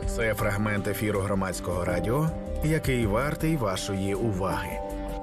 Це фрагмент ефіру Громадського радіо, який вартий вашої уваги.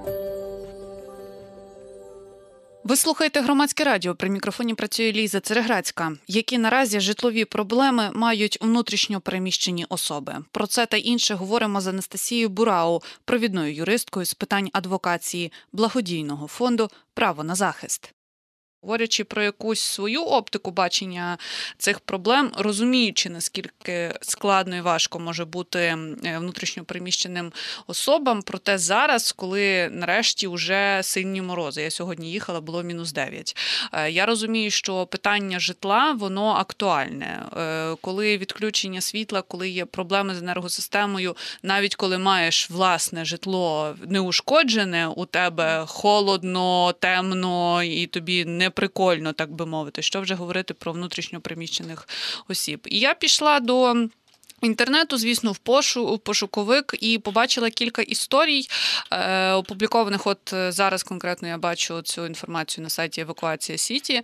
Ви слухаєте Громадське радіо. При мікрофоні працює Ліза Цереграцька. Які наразі житлові проблеми мають внутрішньо переміщені особи? Про це та інше говоримо з Анастасією Бурау, провідною юристкою з питань адвокації благодійного фонду «Право на захист». Говорячи про якусь свою оптику бачення цих проблем, розуміючи, наскільки складно і важко може бути внутрішньо переміщеним особам, проте зараз, коли нарешті вже сильні морози, я сьогодні їхала, було -9. Я розумію, що питання житла, воно актуальне. Коли відключення світла, коли є проблеми з енергосистемою, навіть коли маєш власне житло неушкоджене, у тебе холодно, темно і тобі не прикольно, так би мовити, що вже говорити про внутрішньо переміщених осіб. І я пішла до інтернету, звісно, в пошуковик і побачила кілька історій, опублікованих, от зараз конкретно я бачу цю інформацію на сайті Евакуація Сіті.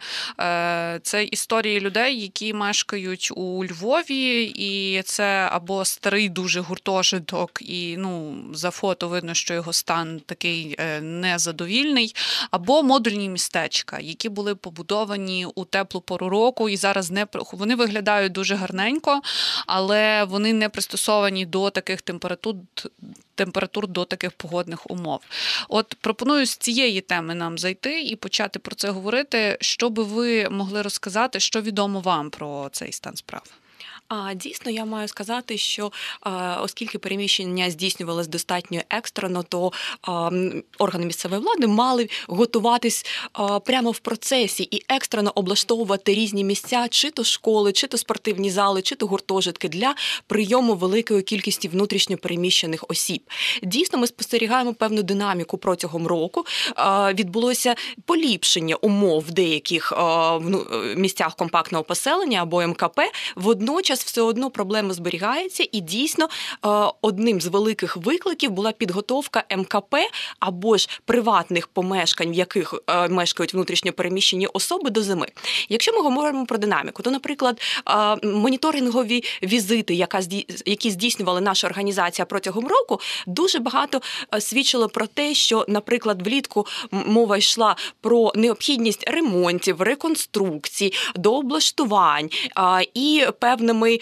Це історії людей, які мешкають у Львові, і це або старий дуже гуртожиток, і за фото видно, що його стан такий незадовільний, або модульні містечка, які були побудовані у теплу пору року, і зараз вони виглядають дуже гарненько, але вони не пристосовані до таких температур, до таких погодних умов. От пропоную з цієї теми нам зайти і почати про це говорити. Що би ви могли розказати, що відомо вам про цей стан справ? Дійсно, я маю сказати, що оскільки переміщення здійснювалось достатньо екстрено, то органи місцевої влади мали готуватись прямо в процесі і екстрено облаштовувати різні місця, чи то школи, чи то спортивні зали, чи то гуртожитки для прийому великої кількості внутрішньо переміщених осіб. Дійсно, ми спостерігаємо певну динаміку протягом року. Відбулося поліпшення умов в деяких місцях компактного поселення або МКП. Водночас все одно проблема зберігається, і дійсно одним з великих викликів була підготовка МКП або ж приватних помешкань, в яких мешкають внутрішньо переміщені особи, до зими. Якщо ми говоримо про динаміку, то, наприклад, моніторингові візити, які здійснювала наша організація протягом року, дуже багато свідчило про те, що, наприклад, влітку мова йшла про необхідність ремонтів, реконструкцій, дооблаштувань і певними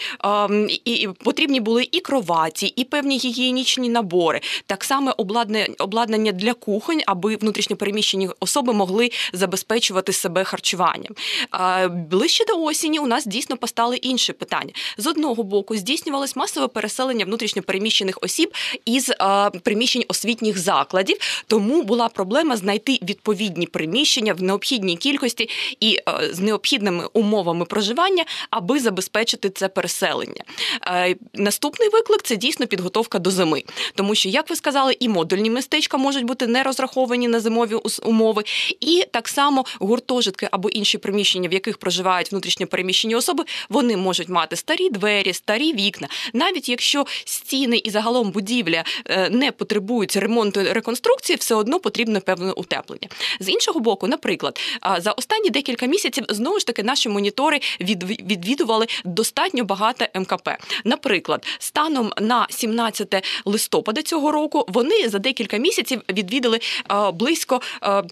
і потрібні були і кроваті, і певні гігієнічні набори, так само обладнання для кухонь, аби внутрішньо переміщені особи могли забезпечувати себе харчуванням. Ближче до осені у нас дійсно постали інші питання. З одного боку, здійснювалось масове переселення внутрішньо переміщених осіб із приміщень освітніх закладів, тому була проблема знайти відповідні приміщення в необхідній кількості і з необхідними умовами проживання, аби забезпечити це переселення. Наступний виклик – це дійсно підготовка до зими. Тому що, як ви сказали, і модульні містечка можуть бути не розраховані на зимові умови, і так само гуртожитки або інші приміщення, в яких проживають внутрішньо переміщені особи, вони можуть мати старі двері, старі вікна. Навіть якщо стіни і загалом будівля не потребують ремонту і реконструкції, все одно потрібно певне утеплення. З іншого боку, наприклад, за останні декілька місяців, знову ж таки, наші монітори відвідували достатньо багато МКП. Наприклад, станом на 17 листопада цього року вони за декілька місяців відвідали близько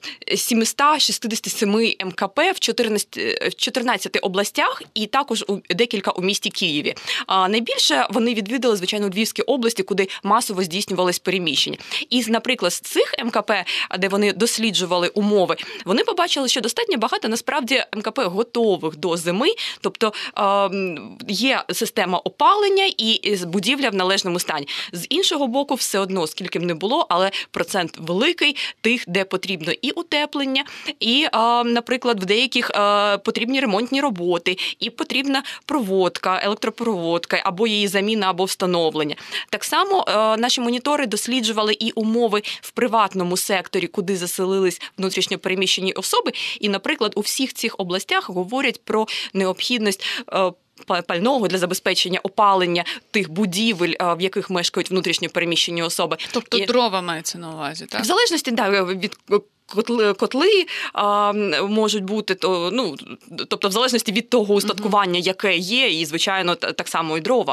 767 МКП в 14 областях і також декілька у місті Києві. Найбільше вони відвідали, звичайно, у Львівській області, куди масово здійснювалось переміщення. І, наприклад, з цих МКП, де вони досліджували умови, вони побачили, що достатньо багато, насправді, МКП готових до зими, тобто є система опалення і будівля в належному стані. З іншого боку, все одно, скільки б не було, але процент великий тих, де потрібно і утеплення, і, наприклад, в деяких потрібні ремонтні роботи, і потрібна проводка, електропроводка, або її заміна, або встановлення. Так само наші монітори досліджували і умови в приватному секторі, куди заселились внутрішньо переміщені особи, і, наприклад, у всіх цих областях говорять про необхідність пального для забезпечення опалення тих будівель, в яких мешкають внутрішньо переміщені особи. Тобто дрова мається на увазі, так? В залежності від котли можуть бути, тобто в залежності від того устаткування, яке є, і, звичайно, так само і дрова.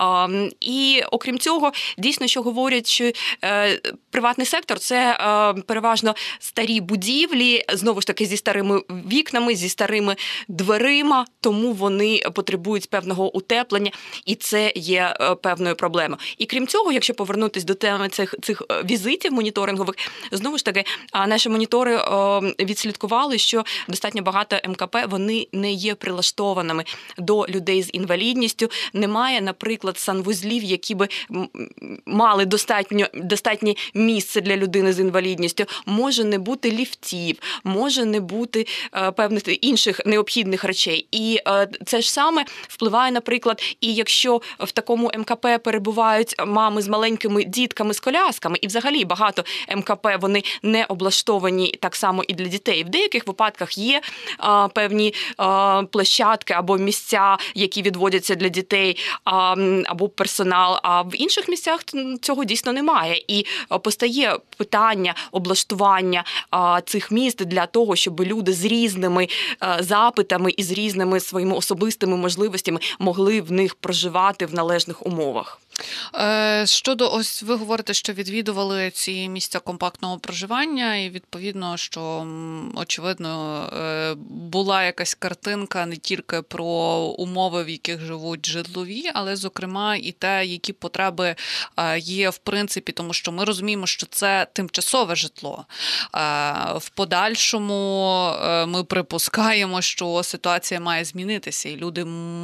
І, окрім цього, дійсно, що говорять, що приватний сектор – це переважно старі будівлі, знову ж таки, зі старими вікнами, зі старими дверима, тому вони потребують певного утеплення, і це є певною проблемою. І крім цього, якщо повернутися до теми цих візитів моніторингових, знову ж таки, наші монітори відслідкували, що достатньо багато МКП, вони не є прилаштованими до людей з інвалідністю. Немає, наприклад, санвузлів, які би мали достатнє місце для людини з інвалідністю. Може не бути ліфтів, може не бути певних інших необхідних речей. І це ж саме впливає, наприклад, і якщо в такому МКП перебувають мами з маленькими дітками з колясками, і взагалі багато МКП, вони не облаштовані так само і для дітей. В деяких випадках є певні площадки або місця, які відводяться для дітей, або персонал, а в інших місцях цього дійсно немає. І постає питання облаштування цих місць для того, щоб люди з різними запитами і з різними своїми особистими можливостями могли в них проживати в належних умовах. Щодо, ось ви говорите, що відвідували ці місця компактного проживання, і відповідно, що, очевидно, була якась картинка не тільки про умови, в яких живуть житлові, але, зокрема, і те, які потреби є в принципі, тому що ми розуміємо, що це тимчасове житло. В подальшому ми припускаємо, що ситуація має змінитися, і люди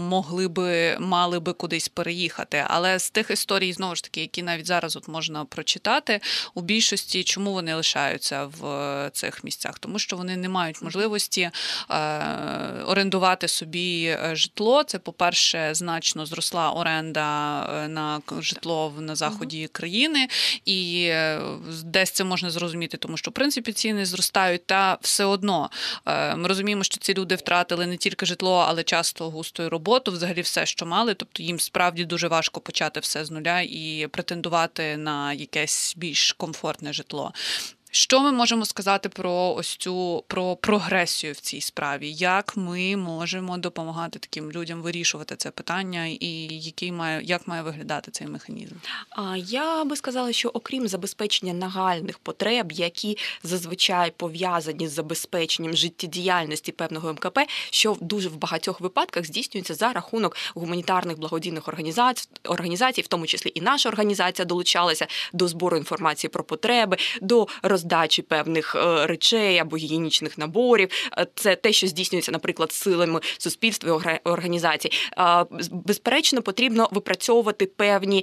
мали би кудись переїхати. Але з тих історій, знову ж таки, які навіть зараз можна прочитати, у більшості, чому вони лишаються в цих місцях? Тому що вони не мають можливості орендувати собі житло. Це, по-перше, значно зросла оренда на житло на заході країни, і десь це можна зрозуміти, тому що, в принципі, ціни зростають, та все одно ми розуміємо, що ці люди втратили не тільки житло, але часто густо й роботу, взагалі все, що мали, тобто їм справді дуже важко почати все з нуля і претендувати на якесь більш комфортне житло. Що ми можемо сказати про про прогресію в цій справі? Як ми можемо допомагати таким людям вирішувати це питання і як має виглядати цей механізм? Я би сказала, що окрім забезпечення нагальних потреб, які зазвичай пов'язані з забезпеченням життєдіяльності певного МКП, що дуже в багатьох випадках здійснюється за рахунок гуманітарних благодійних організацій, в тому числі і наша організація долучалася до збору інформації про потреби, до роздачі певних речей або гігієнічних наборів. Це те, що здійснюється, наприклад, силами суспільства і організацій. Безперечно, потрібно випрацьовувати певні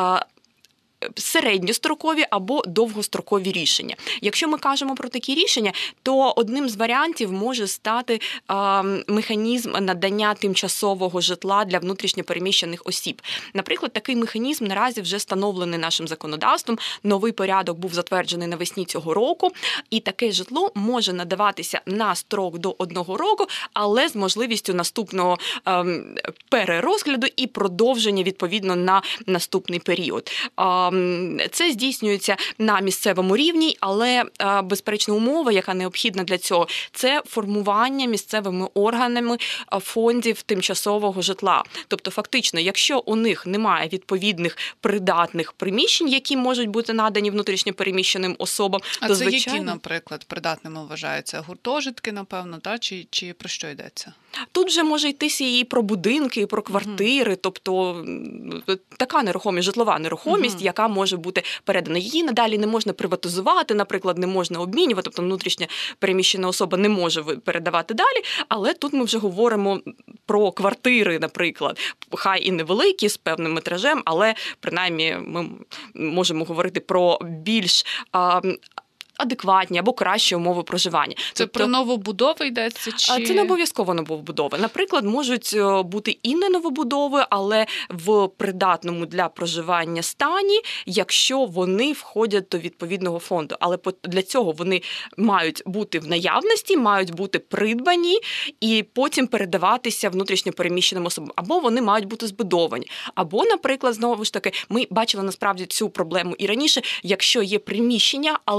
середньострокові або довгострокові рішення. Якщо ми кажемо про такі рішення, то одним з варіантів може стати механізм надання тимчасового житла для внутрішньопереміщених осіб. Наприклад, такий механізм наразі вже встановлений нашим законодавством. Новий порядок був затверджений навесні цього року, і таке житло може надаватися на строк до 1 року, але з можливістю наступного перерозгляду і продовження відповідно на наступний період. Це здійснюється на місцевому рівні, але, безперечно, умова, яка необхідна для цього, це формування місцевими органами фондів тимчасового житла. Тобто, фактично, якщо у них немає відповідних придатних приміщень, які можуть бути надані внутрішньопереміщеним особам, то, це звичайно... які, наприклад, придатними вважаються? Гуртожитки, напевно, чи про що йдеться? Тут вже може йтися і про будинки, і про квартири, тобто така нерухомість, житлова нерухомість, яка може бути передана. Її надалі не можна приватизувати, наприклад, не можна обмінювати, тобто внутрішня переміщена особа не може передавати далі, але тут ми вже говоримо про квартири, наприклад, хай і невеликі, з певним метражем, але принаймні ми можемо говорити про більш адекватні або кращі умови проживання. Це тобто, про новобудови йдеться? Чи... Це не обов'язково новобудови. Наприклад, можуть бути і не новобудови, але в придатному для проживання стані, якщо вони входять до відповідного фонду. Але для цього вони мають бути в наявності, мають бути придбані і потім передаватися внутрішньопереміщеним особам. Або вони мають бути збудовані. Або, наприклад, знову ж таки, ми бачили насправді цю проблему і раніше, якщо є приміщення, але для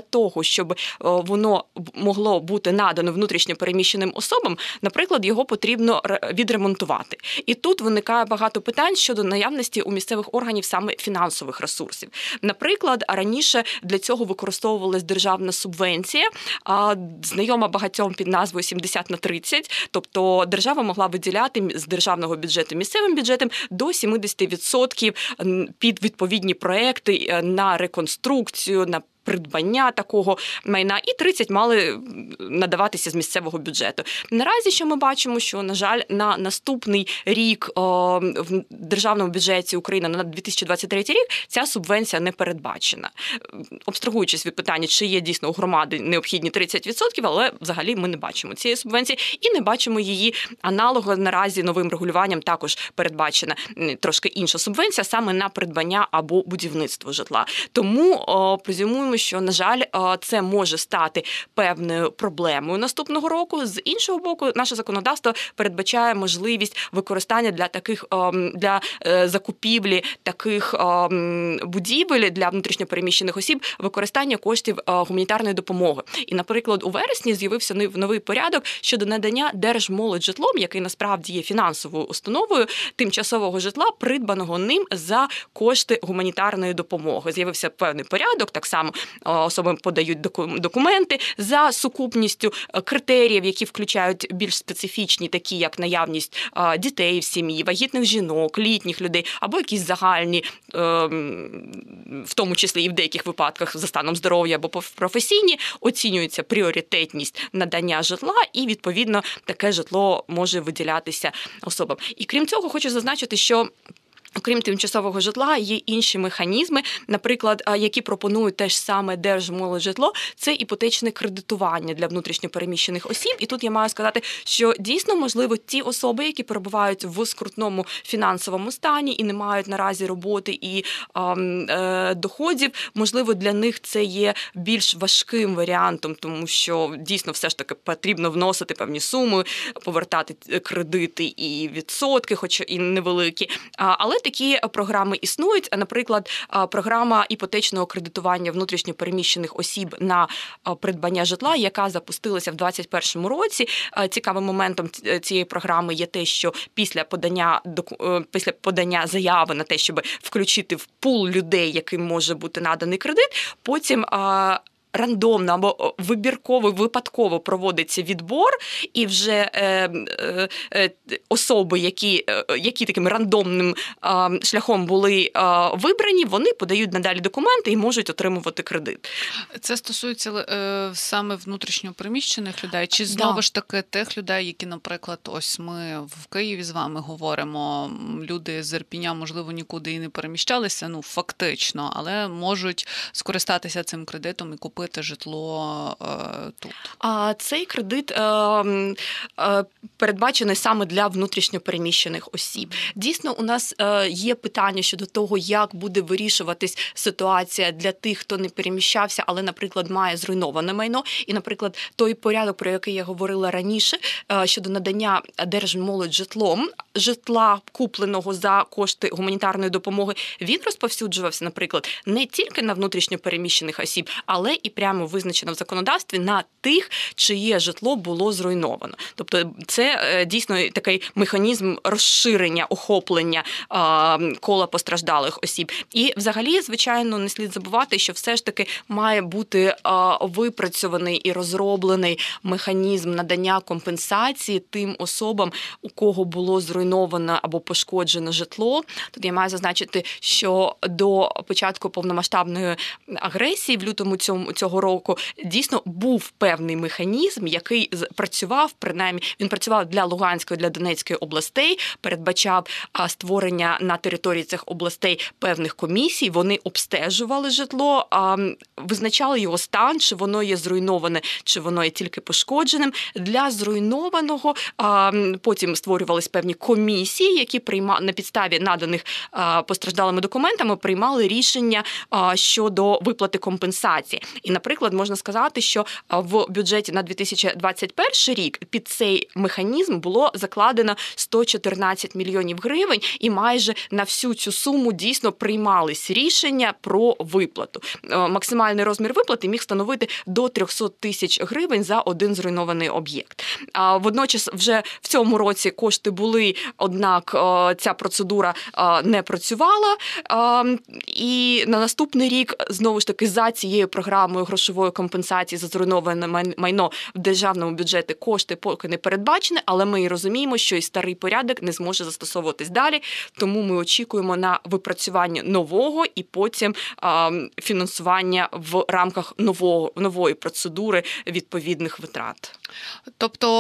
того, щоб воно могло бути надано внутрішньо переміщеним особам, наприклад, його потрібно відремонтувати. І тут виникає багато питань щодо наявності у місцевих органів саме фінансових ресурсів. Наприклад, раніше для цього використовувалась державна субвенція, знайома багатьом під назвою 70/30, тобто держава могла виділяти з державного бюджету місцевим бюджетом до 70% під відповідні проекти на реконструкцію, на придбання такого майна, і 30 мали надаватися з місцевого бюджету. Наразі, що ми бачимо, що, на жаль, на наступний рік в державному бюджеті України на 2023 рік ця субвенція не передбачена. Абстрагуючись від питання, чи є дійсно у громади необхідні 30%, але взагалі ми не бачимо цієї субвенції і не бачимо її аналогу. Наразі новим регулюванням також передбачена трошки інша субвенція саме на придбання або будівництво житла. Тому презюмуємо, що, на жаль, це може стати певною проблемою наступного року. З іншого боку, наше законодавство передбачає можливість використання для закупівлі таких будівель для внутрішньопереміщених осіб, використання коштів гуманітарної допомоги. І, наприклад, у вересні з'явився новий порядок щодо надання Держмолоджитлом, який насправді є фінансовою установою, тимчасового житла, придбаного ним за кошти гуманітарної допомоги. З'явився певний порядок, так само особи подають документи за сукупністю критеріїв, які включають більш специфічні, такі як наявність дітей в сім'ї, вагітних жінок, літніх людей, або якісь загальні, в тому числі і в деяких випадках за станом здоров'я або професійні, оцінюється пріоритетність надання житла, і, відповідно, таке житло може виділятися особам. І крім цього, хочу зазначити, що окрім тимчасового житла, є інші механізми, наприклад, які пропонують теж саме Держмолоджитло, це іпотечне кредитування для внутрішньопереміщених осіб. І тут я маю сказати, що дійсно, можливо, ті особи, які перебувають в скрутному фінансовому стані і не мають наразі роботи і доходів, можливо, для них це є більш важким варіантом, тому що дійсно все ж таки потрібно вносити певні суми, повертати кредити і відсотки, хоч і невеликі. Але такі програми існують. Наприклад, програма іпотечного кредитування внутрішньопереміщених осіб на придбання житла, яка запустилася в 2021 році. Цікавим моментом цієї програми є те, що після подання заяви на те, щоб включити в пул людей, яким може бути наданий кредит, потім рандомно або випадково проводиться відбор, і вже особи, які таким рандомним шляхом були вибрані, вони подають надалі документи і можуть отримувати кредит. Це стосується саме внутрішньопереміщених людей, чи знову ж таки тих людей, які, наприклад, ось ми в Києві з вами говоримо, люди з Ірпіня, можливо, нікуди і не переміщалися, фактично, але можуть скористатися цим кредитом і купити житло тут. Цей кредит передбачений саме для внутрішньопереміщених осіб. Дійсно, у нас є питання щодо того, як буде вирішуватись ситуація для тих, хто не переміщався, але, наприклад, має зруйноване майно. І, наприклад, той порядок, про який я говорила раніше, щодо надання Держмолоджитлом житла, купленого за кошти гуманітарної допомоги, він розповсюджувався, наприклад, не тільки на внутрішньопереміщених осіб, але і прямо визначено в законодавстві на тих, чиє житло було зруйновано. Тобто це дійсно такий механізм розширення, охоплення кола постраждалих осіб. І взагалі, звичайно, не слід забувати, що все ж таки має бути випрацьований і розроблений механізм надання компенсації тим особам, у кого було зруйновано або пошкоджено житло. Тут я маю зазначити, що до початку повномасштабної агресії в лютому цього року дійсно був певний механізм, який працював, принаймні, він працював для Луганської, для Донецької областей, передбачав створення на території цих областей певних комісій, вони обстежували житло, визначали його стан, чи воно є зруйноване, чи воно є тільки пошкодженим. Для зруйнованого потім створювались певні комісії, які на підставі наданих постраждалими документами приймали рішення щодо виплати компенсації. І І, наприклад, можна сказати, що в бюджеті на 2021 рік під цей механізм було закладено 114 мільйонів гривень, і майже на всю цю суму дійсно приймались рішення про виплату. Максимальний розмір виплати міг становити до 300 тисяч гривень за один зруйнований об'єкт. Водночас вже в цьому році кошти були, однак ця процедура не працювала. І на наступний рік, знову ж таки, за цією програмою грошової компенсації за зруйноване майно в державному бюджеті кошти поки не передбачені, але ми і розуміємо, що і старий порядок не зможе застосовуватись далі, тому ми очікуємо на випрацювання нового і потім фінансування в рамках нової процедури відповідних витрат. Тобто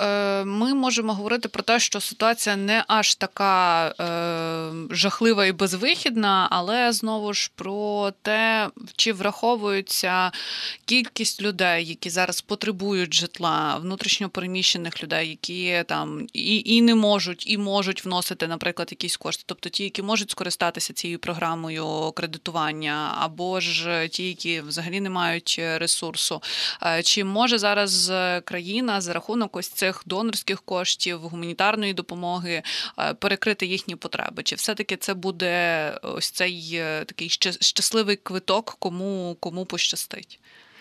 ми можемо говорити про те, що ситуація не аж така жахлива і безвихідна, але знову ж про те, чи враховується кількість людей, які зараз потребують житла, внутрішньо переміщених людей, які там і не можуть, і можуть вносити, наприклад, якісь кошти. Тобто ті, які можуть скористатися цією програмою кредитування, або ж ті, які взагалі не мають ресурсу. Чи може зараз країна за рахунок ось цих донорських коштів, гуманітарної допомоги перекрити їхні потреби? Чи все-таки це буде ось цей такий щасливий квиток, кому пощастить?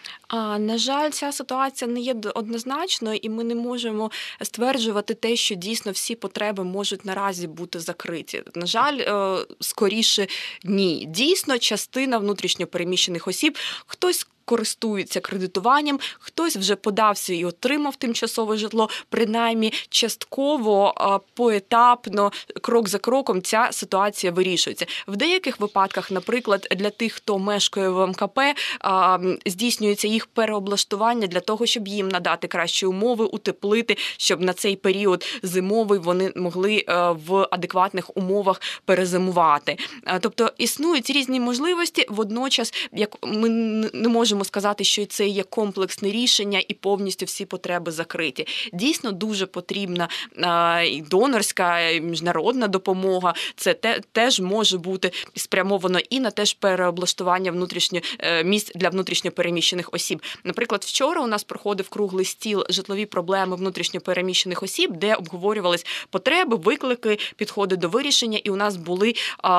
На жаль, ця ситуація не є однозначною, і ми не можемо стверджувати те, що дійсно всі потреби можуть наразі бути закриті. На жаль, скоріше ні. Дійсно, частина внутрішньо переміщених осіб, хтось користується кредитуванням, хтось вже подався і отримав тимчасове житло, принаймні частково, поетапно, крок за кроком ця ситуація вирішується. В деяких випадках, наприклад, для тих, хто мешкає в МКП, здійснюється їх переоблаштування для того, щоб їм надати кращі умови, утеплити, щоб на цей період зимовий вони могли в адекватних умовах перезимувати. Тобто існують різні можливості, водночас, як ми не можемо сказати, що це є комплексне рішення і повністю всі потреби закриті. Дійсно, дуже потрібна і донорська, і міжнародна допомога. Це теж може бути спрямовано і на теж переоблаштування місць для внутрішньо переміщених осіб. Наприклад, вчора у нас проходив круглий стіл «Житлові проблеми внутрішньо переміщених осіб», де обговорювались потреби, виклики, підходи до вирішення, і у нас були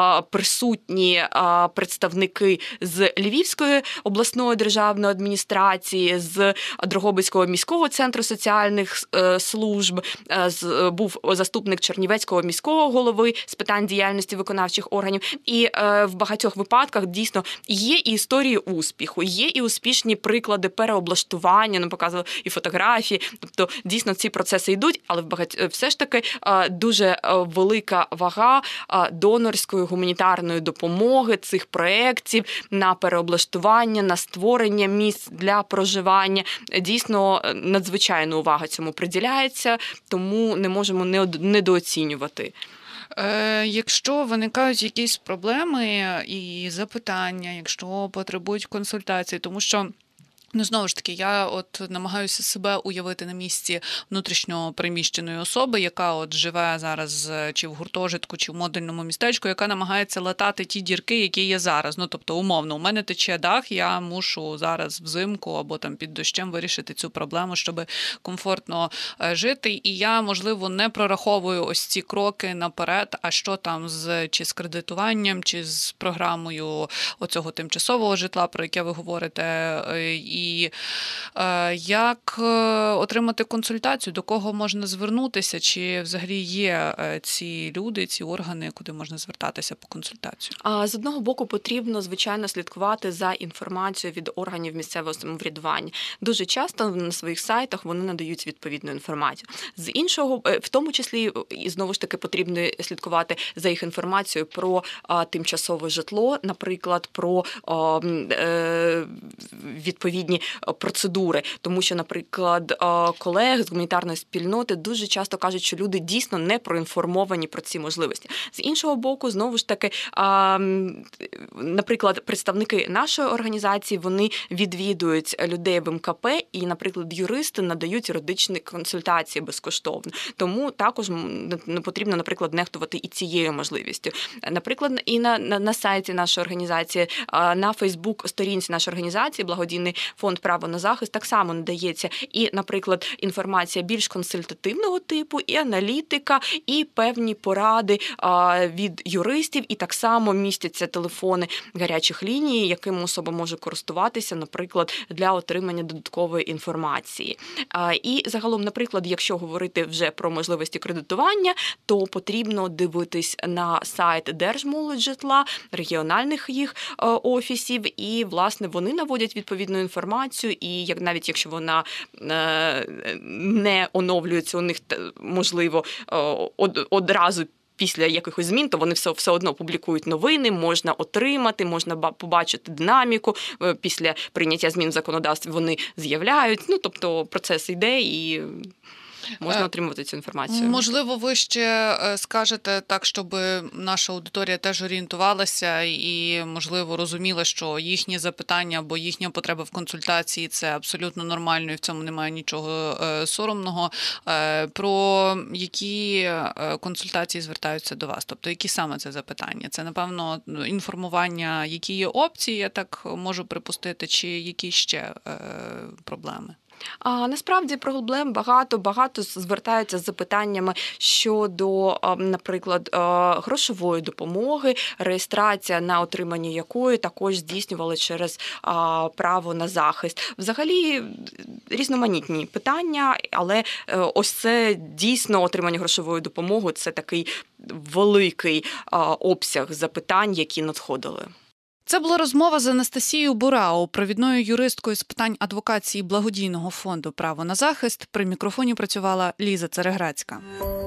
присутні представники з Львівської обласної державної адміністрації, з Дрогобицького міського центру соціальних служб, був заступник Чернівецького міського голови з питань діяльності виконавчих органів. І в багатьох випадках дійсно є і історії успіху, є і успішні приклади переоблаштування, нам показували і фотографії. Тобто дійсно ці процеси йдуть, але все ж таки дуже велика вага донорської гуманітарної допомоги, цих проєктів на переоблаштування, на створення місць для проживання. Дійсно, надзвичайна увага цьому приділяється, тому не можемо недооцінювати. Якщо виникають якісь проблеми і запитання, якщо потребують консультації, тому що знову ж таки, я намагаюся себе уявити на місці внутрішньо переміщеної особи, яка живе зараз чи в гуртожитку, чи в модульному містечку, яка намагається латати ті дірки, які є зараз. Тобто, умовно, у мене тече дах, я мушу зараз взимку або там під дощем вирішити цю проблему, щоб комфортно жити. І я, можливо, не прораховую ось ці кроки наперед, а що там чи з кредитуванням, чи з програмою оцього тимчасового житла, про яке ви говорите, і як отримати консультацію, до кого можна звернутися, чи взагалі є ці люди, ці органи, куди можна звертатися по консультацію? З одного боку, потрібно, звичайно, слідкувати за інформацією від органів місцевого самоврядування. Дуже часто на своїх сайтах вони надають відповідну інформацію. З іншого, в тому числі, і знову ж таки, потрібно слідкувати за їх інформацією про тимчасове житло, наприклад, про відповідні відповідні процедури. Тому що, наприклад, колеги з гуманітарної спільноти дуже часто кажуть, що люди дійсно не проінформовані про ці можливості. З іншого боку, знову ж таки, наприклад, представники нашої організації, вони відвідують людей в МКП і, наприклад, юристи надають юридичні консультації безкоштовно. Тому також не потрібно, наприклад, нехтувати і цією можливістю. Наприклад, і на сайті нашої організації, на Фейсбук-сторінці нашої організації «Благодійний фонд «Право на захист» так само надається і, наприклад, інформація більш консультативного типу, і аналітика, і певні поради від юристів, і так само містяться телефони гарячих ліній, яким особа може користуватися, наприклад, для отримання додаткової інформації. І загалом, наприклад, якщо говорити вже про можливості кредитування, то потрібно дивитись на сайт Держмолоджитла, регіональних їх офісів, і, власне, вони наводять відповідну інформацію, і навіть якщо вона не оновлюється у них, можливо, одразу після якихось змін, то вони все одно публікують новини, можна отримати, можна побачити динаміку, після прийняття змін в законодавстві вони з'являють, тобто процес йде і можна отримувати цю інформацію. Можливо, ви ще скажете так, щоб наша аудиторія теж орієнтувалася і, можливо, розуміла, що їхні запитання або їхня потреба в консультації – це абсолютно нормально і в цьому немає нічого соромного. Про які консультації звертаються до вас? Тобто, які саме це запитання? Це, напевно, інформування, які є опції, я так можу припустити, чи які ще проблеми? Насправді проблем багато звертаються з запитаннями щодо, наприклад, грошової допомоги, реєстрація на отримання якої також здійснювали через право на захист. Взагалі різноманітні питання, але ось це дійсно отримання грошової допомоги – це такий великий обсяг запитань, які надходили. Це була розмова з Анастасією Бурау, провідною юристкою з питань адвокації благодійного фонду «Право на захист». При мікрофоні працювала Ліза Цереграцька.